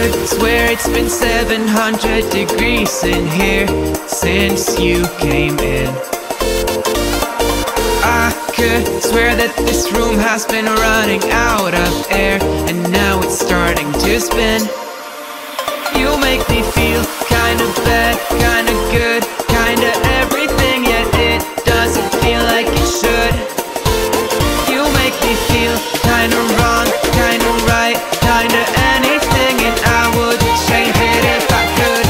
could swear it's been 700 degrees in here since you came in. I could swear that this room has been running out of air, and now it's starting to spin. You make me feel kinda bad, kinda good, kinda everything, yet it doesn't feel like it should. You make me feel kinda wrong, kinda right, kinda anything, and I would change it if I could.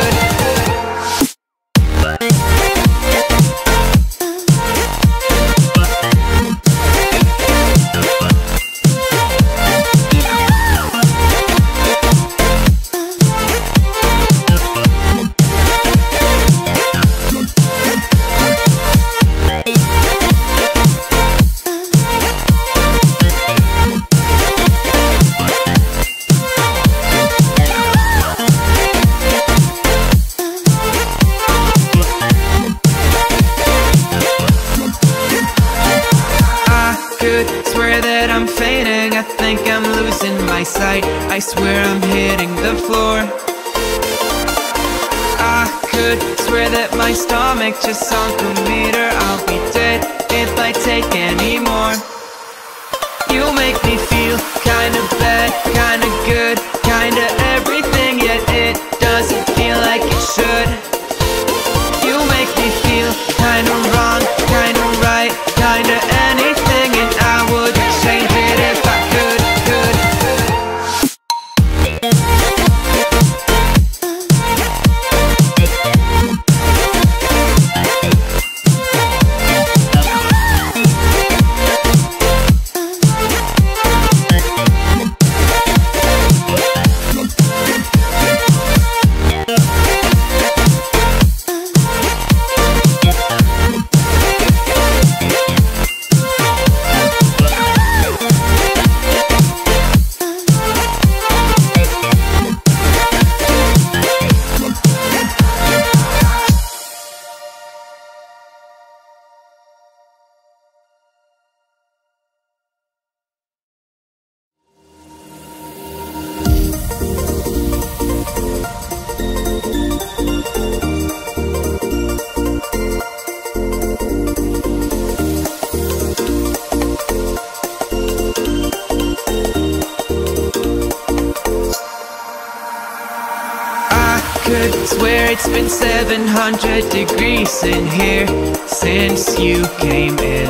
Swear that I'm fainting, I think I'm losing my sight, I swear I'm hitting the floor. I could swear that my stomach just sunk a meter, I'll be dead if I take any more. You make me feel kinda bad, kinda good, kinda everything, yet it doesn't feel like it should. You make me feel kinda wrong, kinda right, kinda anything, and I would change it if I could. Could swear it's been 700 degrees in here since you came in.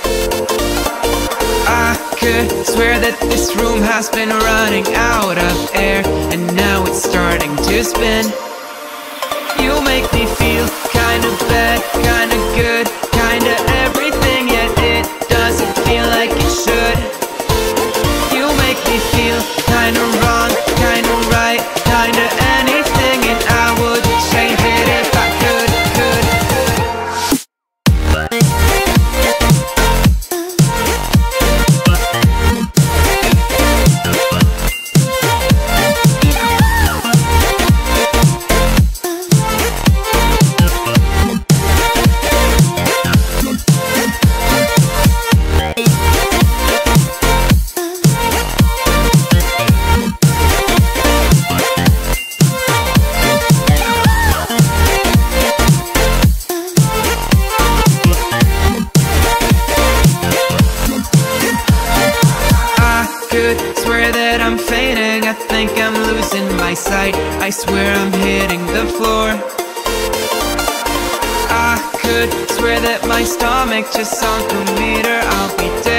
I could swear that this room has been running out of air, and now it's starting to spin. You make me feel kinda bad, kinda good, kinda everything, yet it doesn't feel like it should. You make me feel kinda wrong, kinda right, kinda anything, and I would change it if I could. Swear that I'm fainting, I think I'm losing my sight, I swear I'm hitting the floor. I could swear that my stomach just sunk a meter, I'll be dead